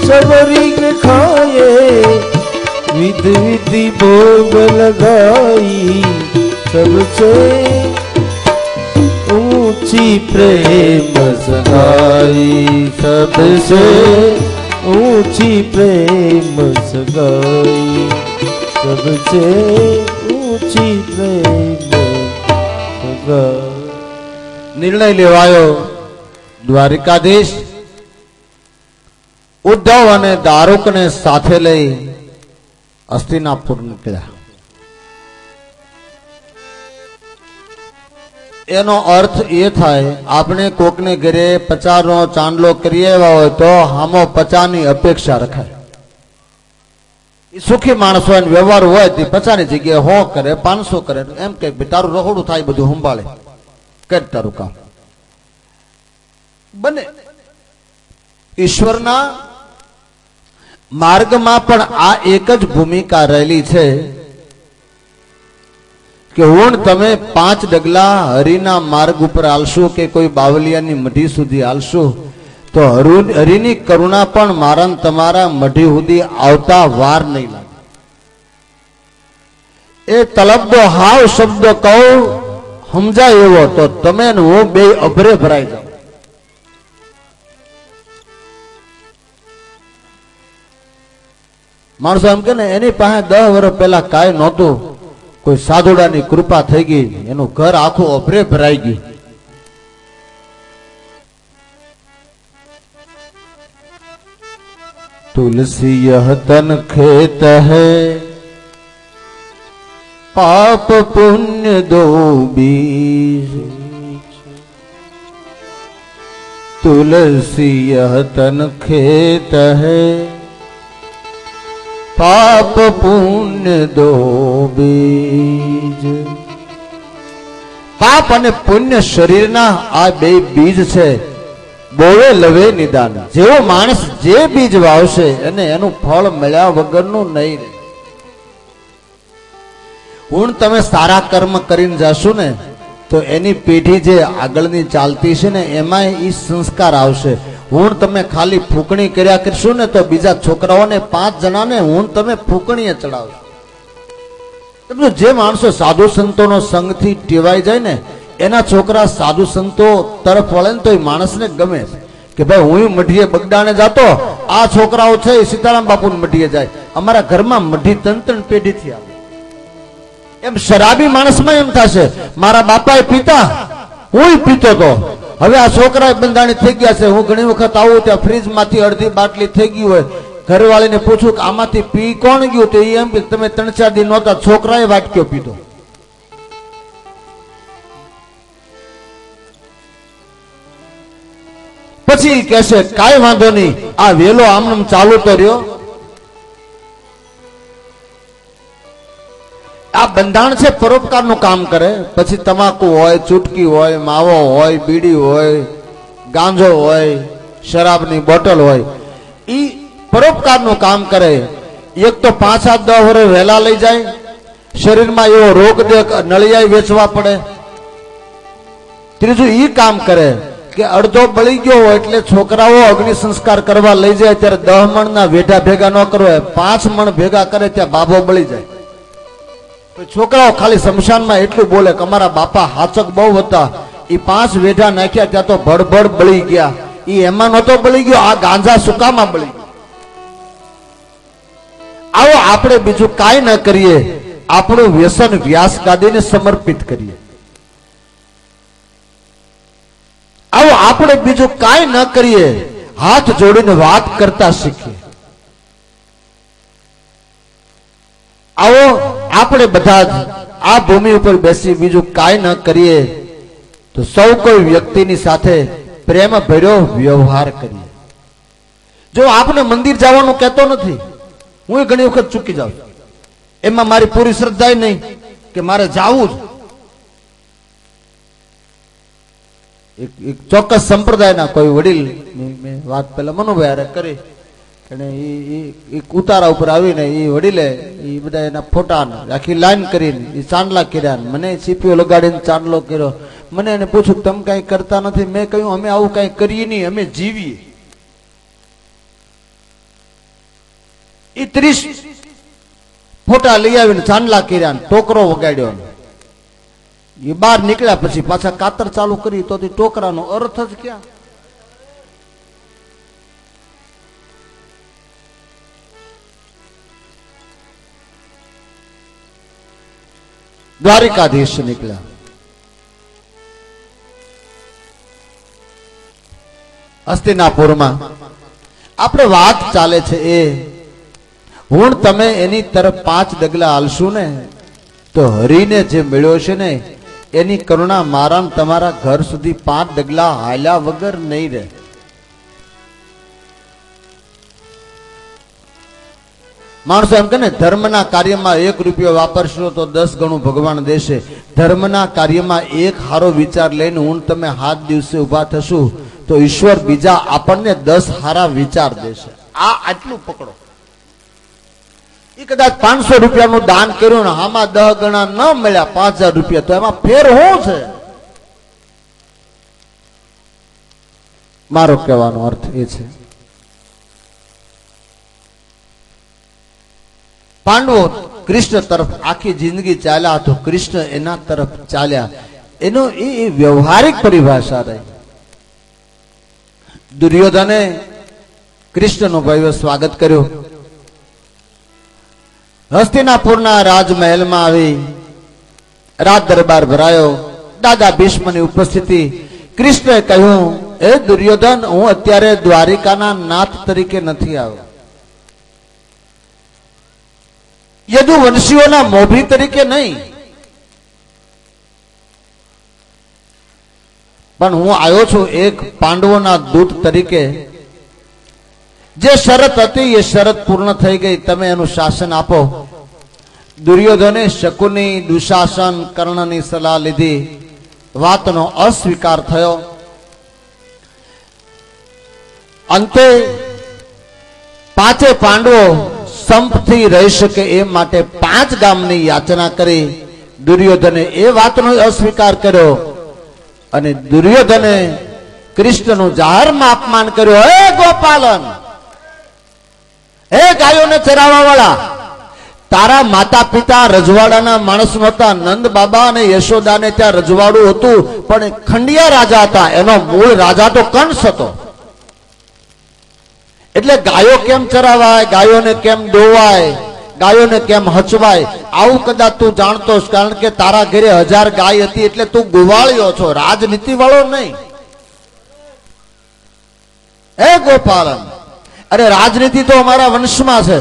सबरी खाए विध विधि भोग लगाई सबसे ऊंची प्रेम सगाई सबसे ऊंची प्रेम सगाई सबसे ऊंची प्रेम सगाई। निर्णय लेवायो द्वारिकाधीश उद्धव અને દારૂકને સાથે લઈ હસ્તિનાપુર નીકળ્યા। એનો અર્થ એ થાય આપણે કોકને ઘરે 50 નો ચાંદલો કરી આવ્યા હોય તો હામો 50 ની અપેક્ષા રખાય। સુખી માણસ હોય ને વ્યવહાર હોય તે 50 ની જગ્યાએ 100 કરે 500 કરે એમ કે તારું રહોડું થાય બધું સંભાળે કર તારું કામ બને। ઈશ્વરના માર્ગમાં પણ આ એક જ ભૂમિકા રહેલી છે કે હું તમે 5 ડગલા હરિના માર્ગ ઉપર હાલશો કે કોઈ બાવલિયાની મઢી સુધી હાલશો તો હરિની કરુણા પણ મારા તમારા મઢી સુધી આવતા વાર નહીં લાગે। એ તલબદો હાવ શબ્દ કહું સમજાય એવો તો તમે હું બે અભરે ભરાઈ જાઓ। માણસો એમ કે ને એની પાસે 10 વર્ષ પહેલા કાંઈ નહોતું કોઈ સાધુડાની કૃપા થઈ ગઈ એનું ઘર આખું અભરે ભરાઈ ગયું। तुलसी यह तन खेत है पाप पुण्य दो बीज तुलसी यह तन खेत है पाप पुण्य दो बीज। पाप અને પુણ્ય શરીરના આ બે બીજ છે બોવે લવે નિદાન। જેવો માણસ જે બીજ વાવશે અને એનું ફળ મળ્યા વગરનું નહીં રહે। હું તમે સારા કર્મ કરીને જશો ને તો એની પેઢી જે આગળની ચાલતી છે ને એમાં એ સંસ્કાર આવશે। હું તમે ખાલી ફૂંકણી કર્યા કરશો ને તો બીજા છોકરાઓને 5 જણાને હું તમે ફૂંકણીએ ચડાવશો। જે માણસો સાધુ સંતોનો સંગથી ટેવાઈ જાય ને એના છોકરા સાધુ સંતો તરફ વળે ને તો એ માણસને ગમે કે ભાઈ હું મઢીએ બગડાને જાતો આ છોકરાઓ છે સીતારામ બાપુ મઢીએ જાય અમારા ઘરમાં મઢી 3 પેઢીથી આવે। એમ શરાબી માણસમાં એમ થશે મારા બાપાએ પીતા હું પીતો તો હવે આ છોકરા બંધાણી થઈ ગયા છે। હું ઘણી વખત આવું ત્યાં ફ્રીજમાંથી અડધી બાટલી થઈ ગઈ હોય ઘરવાળીને પૂછું કે આમાંથી પી કોણ ગયું તો એમ કે તમે 3-4 દી નહોતા છોકરાએ વાટક્યો પીધો। પછી કહેશે કાંઈ વાંધો નહીં આ વેલો આમનામ ચાલુ તો રહ્યો। આ બંધાણ છે પરોપકારનું કામ કરે। પછી તમાકુ હોય ચૂટકી હોય માવો હોય બીડી હોય ગાંજો હોય શરાબની બોટલ હોય ઈ પરોપકારનું કામ કરે। એક તો 5-10 વર્ષ વહેલા લઈ જાય શરીરમાં એવો રોગ નળિયા વેચવા પડે। ત્રીજું ઈ કામ કરે કે અડધો બળી ગયો હોય એટલે છોકરાઓ અગ્નિ સંસ્કાર કરવા લઈ જાય ત્યારે 10 મણના વેઢા ભેગા ન કરવા 5 મણ ભેગા કરે ત્યાં બાબો બળી જાય। છોકરાઓ ખાલી શમશાનમાં એટલું બોલે કે અમારા બાપા હાચક બહુ હતા એ 5 વેઢા નાખ્યા ત્યાં તો ભડભડ બળી ગયા એ એમાં નહોતો બળી ગયો આ ગાંજા સુકામાં બળી ગયો। આવો આપણે બીજું કાંઈ ન કરીએ આપણું વ્યસન વ્યાસ ગાદીને સમર્પિત કરીએ। આવો આપણે બીજું કાંઈ ન કરીએ હાથ જોડીને વાત કરતા શીખીએ। आओ આપણે બધા આ ભૂમિ ઉપર બેસી બીજું કાંઈ ન કરીએ તો સૌ કોઈ વ્યક્તિની સાથે પ્રેમ ભર્યો વ્યવહાર કરીએ। જો આપને મંદિર જવાનું કહેતો નથી હું ઘણી વખત ચૂકી જાઉં એમાં મારી પૂરી શ્રદ્ધા નહીં કે મારે જાવું જ। એક ચોક્કસ સંપ્રદાયના કોઈ વડીલ મેં વાત પહેલા મનુભાઈ હારે કરી અને એ ઉતારા ઉપર આવીને એ વડીલે એ બધા એના ફોટા આખી લાઈન કરીને એ ચાંદલા કર્યા મને સીપીઓ લગાડીને ચાંદલો કર્યો। મને એને પૂછ્યું તમે કઈ કરતા નથી મેં કહ્યું અમે આવું કઈ કરીએ નહીં અમે જીવીએ। એ 30 ફોટા લઈ આવીને ચાંદલા કર્યા, ટોકરો વગાડ્યો. એ બહાર નીકળ્યા પછી પાછા કાતર ચાલુ કરી તો ટોકરાનો અર્થ જ ક્યાં? દ્વારિકાધીશ નીકળ્યા. હસ્તિનાપુરમાં આપણે વાત ચાલે છે એ હું તમે એની તરફ 5 ડગલા હાલશું ને તો હરીને જે મળ્યો છે ને એની કરુણા મારા તમારા ઘર સુધી 5 ડગલા હાલ્યા વગર નહીં રહે. માણસો એમ કે ને ધર્મના કાર્યમાં 1 રૂપિયો વાપરશો તો 10 ગણું ભગવાન દેશે. ધર્મના કાર્યમાં એક હારો વિચાર લઈને હું તમે 7 દિવસે ઉભા થશું તો ઈશ્વર બીજા આપણને 10 હારા વિચાર દેશે. આ આટલું પકડો. એ કદાચ 500 રૂપિયાનું દાન કર્યું ને આમાં 10 ગણા ન મળ્યા 5000 રૂપિયા તો એમાં ફેર શું છે? મારો કહેવાનો અર્થ એ છે પાંડવો કૃષ્ણ તરફ આખી જિંદગી ચાલ્યા તો કૃષ્ણ એના તરફ ચાલ્યા. એનો એ વ્યવહારિક પરિભાષા રહી. દુર્યોધને કૃષ્ણનું ભવ્ય સ્વાગત કર્યું. હસ્તિનાપુરના રાજમહેલમાં આવી રાજ દરબાર ભરાયો. દાદા ભીષ્મની ઉપસ્થિતિ. કૃષ્ણએ કહ્યું, હે દુર્યોધન, હું અત્યારે દ્વારિકાના નાથ તરીકે નથી આવ્યો, યદુવંશીઓના મોભી તરીકે નહીં, પણ હું આવ્યો છું એક પાંડવોના દૂત તરીકે. જે શરત હતી એ શરત પૂર્ણ થઈ ગઈ, તમે એનું શાસન આપો. દુર્યોધને શકુની, દુશાસન, કર્ણની સલાહ લીધી. વાતનો અસ્વીકાર થયો. અંતે 5 પાંડવો સંપથી રહી શકે એ માટે 5 ગામની યાચના કરી. દુર્યોધને એ વાતનો અસ્વીકાર કર્યો અને દુર્યોધને કૃષ્ણનું જાહેરમાં અપમાન કર્યું. હે ગોપાલન, હે ગાયોને ચરાવવા વાળા, તારા માતા પિતા રજવાડાના માણસ નહોતા. નંદ બાબા અને યશોદાને ત્યાં રજવાડું હતું, પણ ખંડિયા રાજા હતા. એનો મૂળ રાજા તો કંસ હતો. એટલે ગાયો કેમ ચરાવાય, ગાયોને કેમ દોવાય, ગાયોને કેમ હચવાય, આવું કદાચ તું જાણતો, કારણ કે તારા ઘરે 1000 ગાય હતી એટલે તું ગુવાળ્યો છો, રાજનીતિ વાળો નહીં. હે ગોપાલન, અરે રાજનીતિ તો અમારા વંશમાં છે.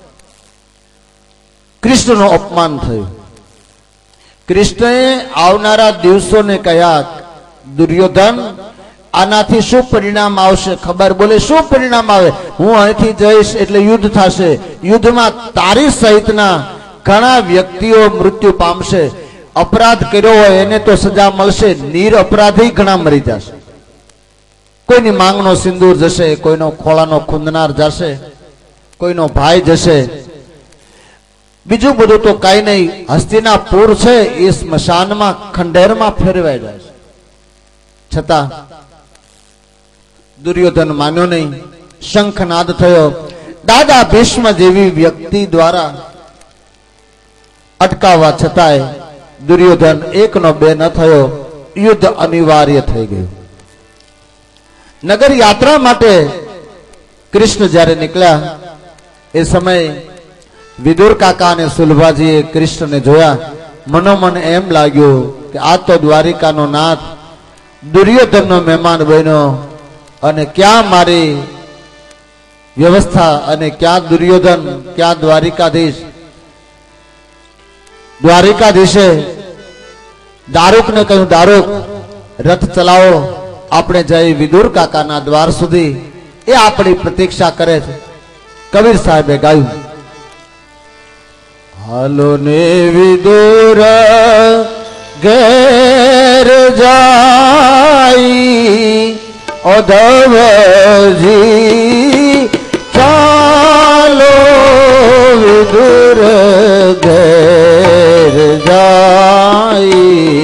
કૃષ્ણનું અપમાન થયું. કૃષ્ણએ આવનારા દિવસોને કહ્યા, દુર્યોધન, આનાથી શું પરિણામ આવશે ખબર? બોલે, શું પરિણામ આવે? હું અહીંથી જઈશ એટલે યુદ્ધ થશે. યુદ્ધમાં તારી સહિતના ઘણા વ્યક્તિઓ મૃત્યુ પામશે. અપરાધ કર્યો હોય એને તો સજા મળશે, નીર અપરાધી ઘણા મરી જશે. કોઈની માંગનો સિંદૂર જશે, કોઈનો ખોળાનો ખૂંદનાર જશે, કોઈનો ભાઈ જશે. બીજું બધું તો કઈ નહીં. હસ્તિનાપુર છે એ સ્મશાનમાં, ખંડેરમાં ફેરવાઈ જાય છે. છતાં દુર્યોધન માન્યો નહીં. શંખનાદ થયો. દાદા ભીષ્મ જેવી વ્યક્તિ દ્વારા અટકાવવા છતાંય દુર્યોધન 1 નો 2 ન થયો. યુદ્ધ અનિવાર્ય થઈ ગયું. નગર યાત્રા માટે કૃષ્ણ જ્યારે નીકળ્યા એ સમયે વિદુર કાકા અને સુલભાજીએ કૃષ્ણને જોયા. મનોમન એમ લાગ્યું કે આ તો દ્વારિકાનો નાથ દુર્યોધનનો મહેમાન બન્યો, અને ક્યાં મારી વ્યવસ્થા અને ક્યાં દુર્યોધન, ક્યાં દ્વારિકાધીશ. દ્વારિકાધીશે દારૂકને કહ્યું, દારૂક, રથ ચલાવો, આપણે જઈ વિદુર કાકાના દ્વાર સુધી, એ આપણી પ્રતીક્ષા કરે છે. કબીર સાહેબે ગાયું, હાલો ને વિદુર ઘેર જાય, ઉદ્ધવજી ચાલો વિદુર ઘેર જાય,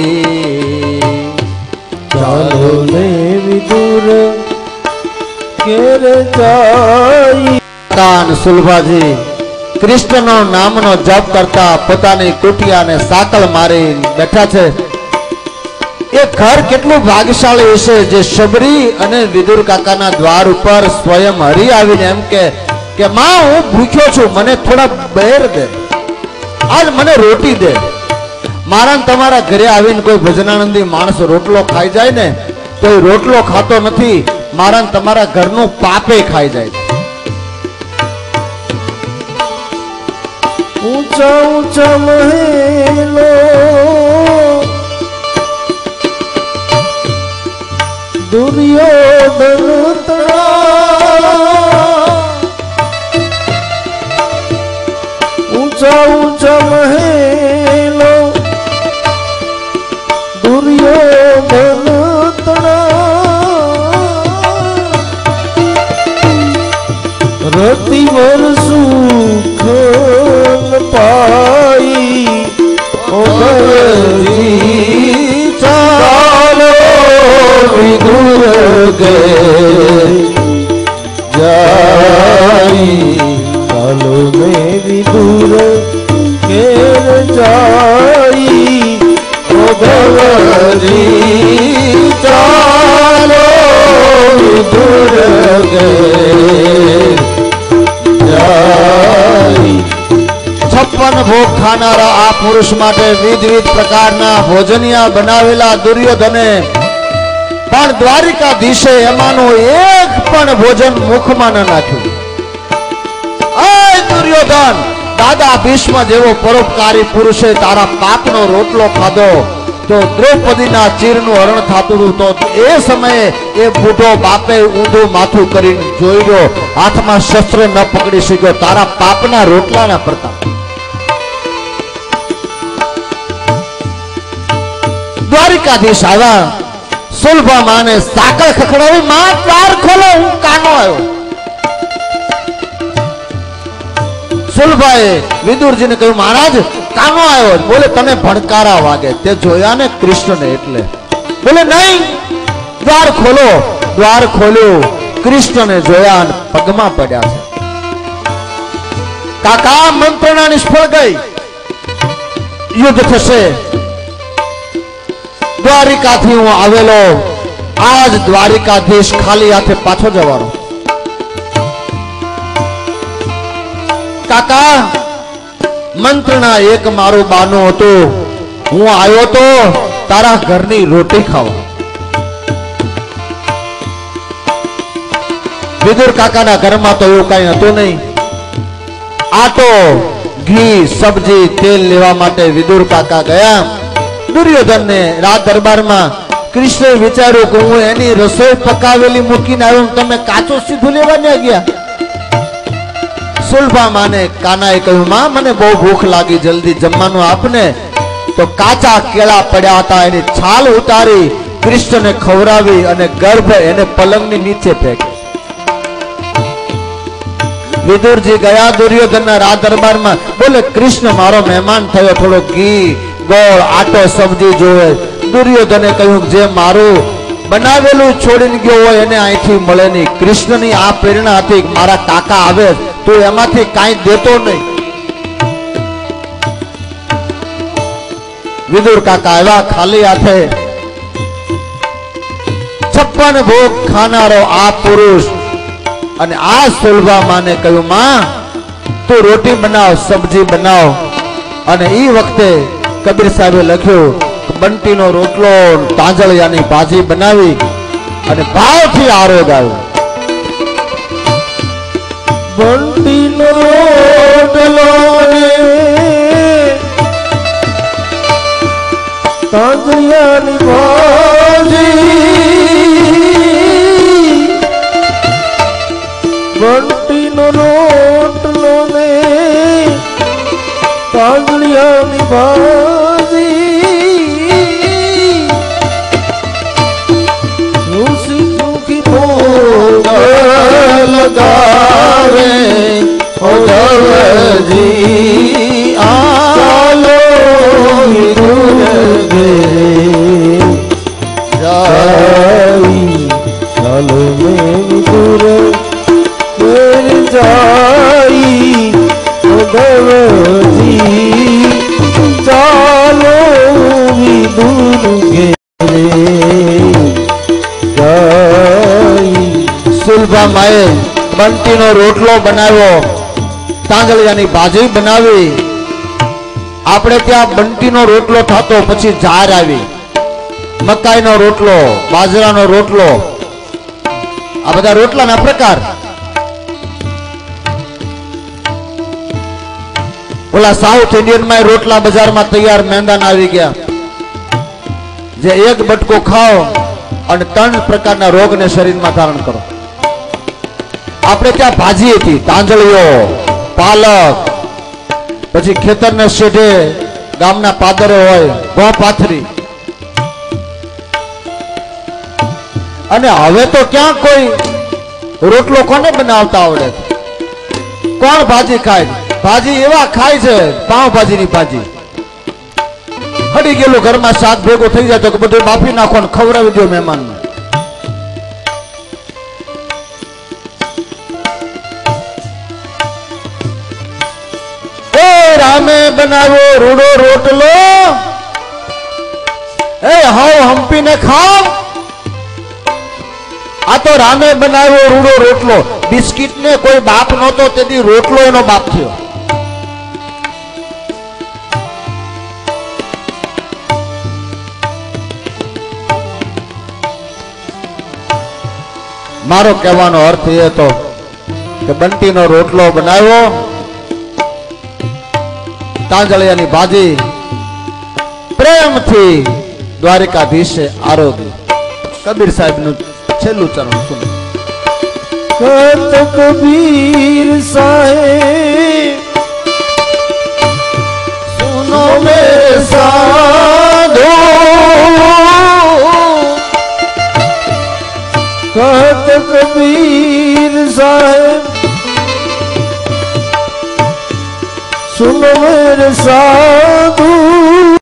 ચાલો ને વિદુર ઘેર જાય. કાન સુલભાજી કૃષ્ણનો નામનો જપ કરતા પોતાની કુટિયાને સાકળ મારી બેઠા છે। એ ઘર કેટલું ભાગ્યશાળી હશે જે શબરી અને વિદુર કાકાના દ્વાર ઉપર સ્વયં હરી આવીને એમ કે માં હું ભૂખ્યો છું, મને થોડા બેર દે, આજ મને રોટી દે। મારા તમારા ઘરે આવીને કોઈ ભજનાનંદી માણસ રોટલો ખાઈ જાય ને તો એ રોટલો ખાતો નથી, મારા તમારા ઘરનું પાપે ખાઈ જાય। ऊंचा ऊंचा महलो दुर्योधन तड़ा, ऊंचा ऊंचा महलो दुर्योधन तड़ा, रतिवर सुख पाई चालो विदुर गए जाई, चालो में विदुर घेर जाई, भगवती चालो विदुर गए जाई। 56 ભોગ ખાનારા આ પુરુષ માટે વિવિધ પ્રકારના ભોજનિયા બનાવેલા દુર્યોધને પણ દ્વારિકાધીશે એમાંનું એક પણ ભોજન મુખમાં ન નાખ્યું। દુર્યોધન, દાદા ભીષ્મ જેવો પરોપકારી પુરુષે તારા પાપનો રોટલો ખાધો તો દ્રૌપદીના ચીરનું હરણ થતું હતું, તો એ સમયે એ બુઢો બાપે ઊંધું માથું કરીને જોઈ રહ્યો, હાથમાં શસ્ત્ર ન પકડી શક્યો તારા પાપના રોટલાના પ્રતાપ। દ્વારિકાધીશ આવ્યા, સુલભા માને સાકળ ખખડાવી, માં દ્વાર ખોલો, હું કાનો આવ્યો। સુલભાએ વિદુરજીને કહ્યું, મહારાજ કાનો આવ્યો? બોલે તને ભણકારા વાગે, તે જોયા ને કૃષ્ણને એટલે। બોલે નહીં, દ્વાર ખોલો। દ્વાર ખોલ્યું, કૃષ્ણને જોયા, પગમાં પડ્યા છે। કાકા, મંત્રણા નિષ્ફળ ગઈ, યુદ્ધ થશે। દ્વારિકાથી હું આવેલો, આજ દ્વારિકાધીશ ખાલી હાથે પાછો જવાનો। કાકા, મંત્રણા એક મારું બાનું હતું, હું આવ્યો તો તારા ઘરની રોટી ખાવા। વિદુર કાકાના ઘરમાં તો એવું કઈ હતું નહીં। આટો, ઘી, સબ્જી, તેલ લેવા માટે વિદુર કાકા ગયા। દુર્યોધનને રાજ દરબારમાં કૃષ્ણે વિચાર્યું કે હું એની રસોઈ પકાવેલી મૂકીને આવ્યો, તમે કાચો સીધું લેવા ન ગયા। સુલભા માને કાનાએ કહ્યું, માં મને બહુ ભૂખ લાગી, જલ્દી જમવાનું આપને। તો કાચા કેળા પડ્યા હતા, એની છાલ ઉતારી કૃષ્ણને ખવડાવી અને ગર્ભ એને પલંગની નીચે ફેંકી। વિદુરજી ગયા દુર્યોધનના રાજ દરબારમાં, બોલે કૃષ્ણ મારો મહેમાન થયો, થોડો ઘી, ગોળ, આટો, સબ્જી જોવે। દુર્યોધને કહ્યું, જે મારું બનાવેલું છોડીને ગયો હોય એને અહીંથી મળે નહીં। કૃષ્ણની આ પ્રેરણા હતી, મારા કાકા આવે તો એમાંથી કાંઈ દેતો નહીં। વિદુર કાકા આવ્યા ખાલી હાથે। 56 ભોગ ખાનારો આ પુરુષ અને આ સુલભા માને કહ્યું, માં તું રોટી બનાવ, સબ્જી બનાવ। અને એ વખતે કબીર સાહેબે લખ્યું, બંટીનો રોટલો, તાંજળિયાની ભાજી બનાવી અને ભાવથી આરોગ આવ્યો। બંટીનો રોટલો ને તાંજળિયાની ભાજી, બંટીનો રોટલો ને તાંજળિયાની ભાજી, સુખી ભોગ લગાવે ભગવજી, આલો વિદુર ગે જાઈ, ચાલો મેં વિદુર જાઈ, माधवजी चालो विदुर घेरे जाई। સુલભા માએ બંટીનો રોટલો બનાવ્યો, તાંજળિયાની ભાજી બનાવી. આપણે ત્યાં બંટીનો રોટલો થતો, પછી જાર આવી, મકાઈનો રોટલો, બાજરાનો રોટલો, આ બધા રોટલાના પ્રકાર. ઓલા સાઉથ ઇન્ડિયન માં રોટલા બજારમાં તૈયાર મેંદાના આવી ગયા, જે એક બટકો ખાઓ અને 3 પ્રકારના રોગને શરીરમાં ધારણ કરો. આપણે ત્યાં ભાજી હતી, તાંજળીઓ, પાલક, પછી ખેતરના શેઢે ગામના પાદરે હોય ઘઉં પાથરી. અને હવે તો ક્યાં કોઈ રોટલો કોને બનાવતા આવડે? કોણ ભાજી ખાય? ભાજી એવા ખાય છે, પાવભાજીની ભાજી. હડી ગયેલું ઘરમાં શાક ભેગું થઈ જાય તો કે બધું બાફી નાખો ને ખવડાવી દો મહેમાનને. રામે બનાવ્યો રૂડો રોટલો, એ હાવ હંપીને ખાવ. આ તો રામે બનાવ્યો રૂડો રોટલો. બિસ્કિટ ને કોઈ બાપ નહોતો, તેથી રોટલો એનો બાપ થયો. મારો કહેવાનો અર્થ એ હતો કે બંટીનો રોટલો બનાવ્યો, તાંજળિયાની ભાજી, પ્રેમથી દ્વારિકાધીશે આરોગ્ય. કબીર સાહેબ નું છેલ્લું ચરણ સુનો. કત કબીર સાહેબ સુનો મેરે સાધુ, કત કબીર સાહેબ सुनो मेरे साधु